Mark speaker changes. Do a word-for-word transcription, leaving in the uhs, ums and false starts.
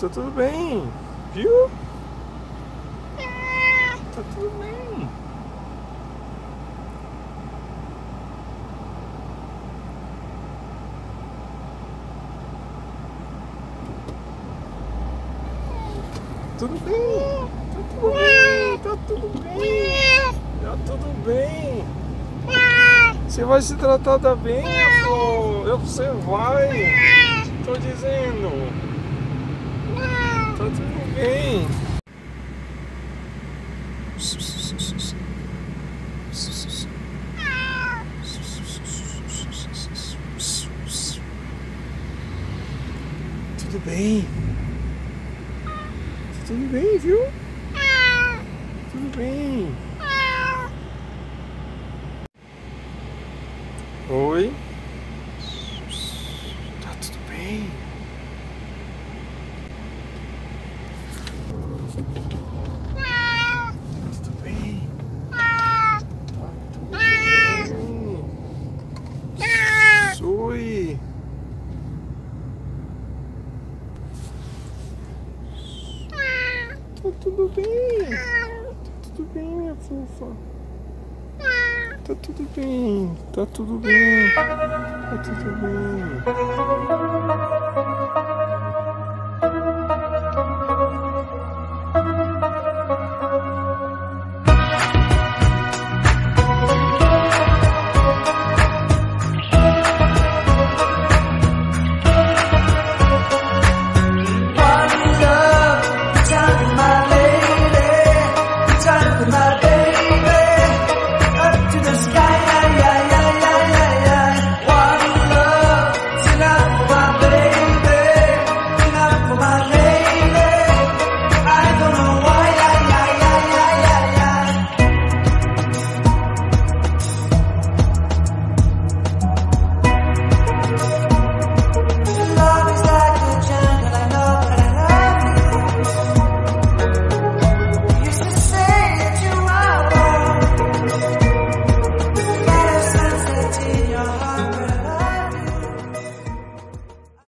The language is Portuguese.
Speaker 1: tá tudo bem, viu? Tá tudo bem. Tudo bem, tá tudo bem, tá tudo bem, tá tudo bem. Você vai se tratar da bem, Flor? Eu, você vai. Tô dizendo. Tá tudo bem. Tudo bem. Tudo bem, viu? Tudo bem. Oi. Tá tudo bem. Tá tudo bem. Tá tudo bem. Oi. Tá tudo bem. Tá tudo bem, minha fofa. Tá tudo bem. Tá tudo bem. Tá tudo bem.